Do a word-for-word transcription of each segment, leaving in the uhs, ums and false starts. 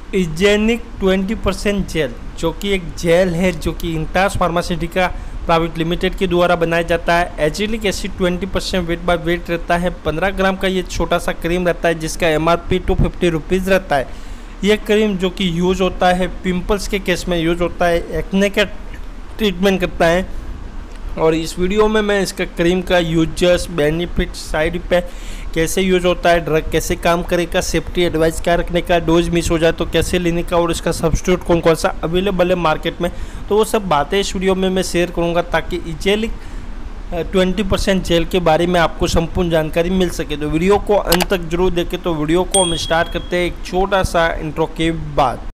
इजेनिक twenty percent jail, जो कि एक जेल है जो कि इंटास फार्मास्यूटिका प्राइवेट लिमिटेड के द्वारा बनाया जाता है। Azelaic acid twenty percent weight by weight रहता है। पंद्रह ग्राम का ये छोटा सा क्रीम रहता है जिसका M R P two fifty rupees रहता है। ये क्रीम जो कि यूज़ होता है पिंपल्स के केस में यूज़ होता है, एक्ने का ट्रीटमेंट करता है। और इस वीडियो में मैं इसका क्रीम का यूजर्स, बेनिफिट, साइड इफेक्ट, कैसे यूज होता है, ड्रग कैसे काम करेगा, सेफ्टी एडवाइस क्या रखने का, डोज मिस हो जाए तो कैसे लेने का, और इसका सब्स्टिट्यूट कौन कौन सा अवेलेबल है मार्केट में, तो वो सब बातें इस वीडियो में मैं शेयर करूँगा ताकि इजेलिक ट्वेंटी परसेंट जेल के बारे में आपको संपूर्ण जानकारी मिल सके। तो वीडियो को अंत तक जरूर देखें। तो वीडियो को हम स्टार्ट करते हैं एक छोटा सा इंट्रो के बाद।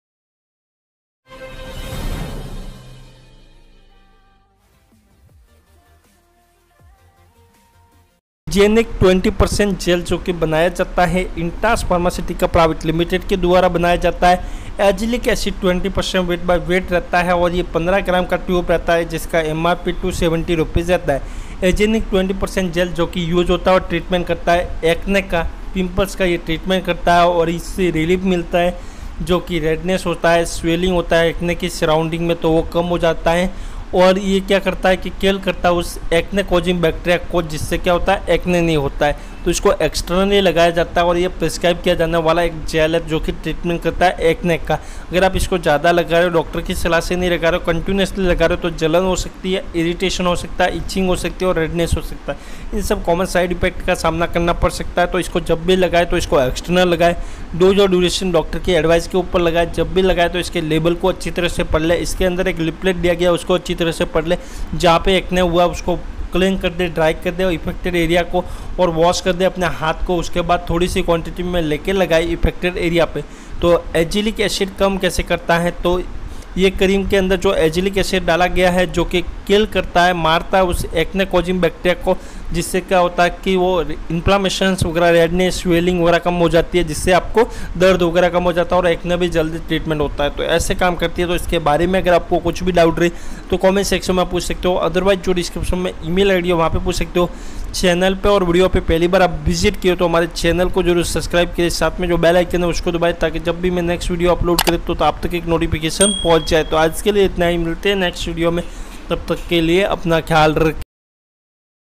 इजेनिक ट्वेंटी परसेंट जेल जो कि बनाया जाता है इंटास फार्मास्यूटिका प्राइवेट लिमिटेड के द्वारा बनाया जाता है। Azelaic acid twenty percent weight by weight रहता है और ये पंद्रह ग्राम का ट्यूब रहता है जिसका M R P two seventy rupees रहता है। एजेनिक ट्वेंटी परसेंट जेल जो कि यूज होता है और ट्रीटमेंट करता है एक्ने का, पिंपल्स का ये ट्रीटमेंट करता है और इससे रिलीफ मिलता है। जो कि रेडनेस होता है, स्वेलिंग होता है एक्ने की सराउंडिंग में, तो वो कम हो जाता है। और ये क्या करता है कि किल करता है उस एक्ने कोजिंग बैक्टीरिया को, जिससे क्या होता है एक्ने नहीं होता है। तो इसको एक्सटर्नली लगाया जाता है और ये प्रिस्क्राइब किया जाने वाला एक जेल है जो कि ट्रीटमेंट करता है एक्ने का। अगर आप इसको ज़्यादा लगा रहे हो, डॉक्टर की सलाह से नहीं लगा रहे हो, कंटिन्यूसली लगा रहे हो, तो जलन हो सकती है, इरिटेशन हो सकता है, इचिंग हो सकती है और रेडनेस हो सकता है। इन सब कॉमन साइड इफेक्ट का सामना करना पड़ सकता है। तो इसको जब भी लगाए तो इसको एक्सटर्नल लगाए, डोज और ड्यूरेशन डॉक्टर की एडवाइस के ऊपर लगाए। जब भी लगाए तो इसके लेबल को अच्छी तरह से पढ़ ले। इसके अंदर एक लिपलेट दिया गया उसको अच्छी तरह से पढ़ ले। जहाँ पे एक्ने हुआ उसको क्लीन कर दे, ड्राई कर दे इफेक्टेड एरिया को और वॉश कर दे अपने हाथ को। उसके बाद थोड़ी सी क्वांटिटी में लेके लगाए इफेक्टेड एरिया पे। तो एजिलिक एसिड कम कैसे करता है, तो ये क्रीम के अंदर जो एजिलिक एसिड डाला गया है जो कि किल करता है, मारता है उस एक्ने कोजिंग बैक्टीरिया को, जिससे क्या होता है कि वो इन्फ्लामेशंस वगैरह, रेडनेस, स्वेलिंग वगैरह कम हो जाती है, जिससे आपको दर्द वगैरह कम हो जाता है और एक्ने भी जल्दी ट्रीटमेंट होता है। तो ऐसे काम करती है। तो इसके बारे में अगर आपको कुछ भी डाउट रही तो कमेंट सेक्शन में पूछ सकते हो, अदरवाइज जो डिस्क्रिप्शन में ईमेल आईडी है वहाँ पे पूछ सकते हो। चैनल पे और वीडियो पे पहली बार आप विजिट किए तो हमारे चैनल को जरूर सब्सक्राइब करें, साथ में जो बेल आइकन है उसको दबाएं ताकि जब भी मैं नेक्स्ट वीडियो अपलोड करें तो, तो आप तक एक नोटिफिकेशन पहुंच जाए। तो आज के लिए इतना ही, मिलते हैं नेक्स्ट वीडियो में। तब तक के लिए अपना ख्याल रखें।